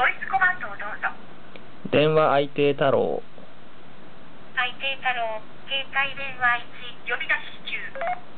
ボイスコマンドをどうぞ。 電話相手太郎。 相手太郎、携帯電話1、呼び出し中。